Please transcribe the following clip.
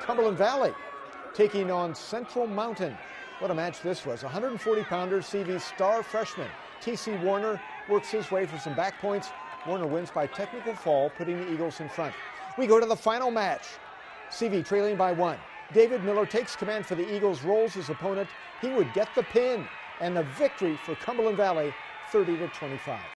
Cumberland Valley taking on Central Mountain. What a match this was. 140-pounder CV's star freshman T.C. Warner works his way for some back points. Warner wins by technical fall, putting the Eagles in front. We go to the final match. CV trailing by 1. David Miller takes command for the Eagles, rolls his opponent. He would get the pin and the victory for Cumberland Valley, 30-25.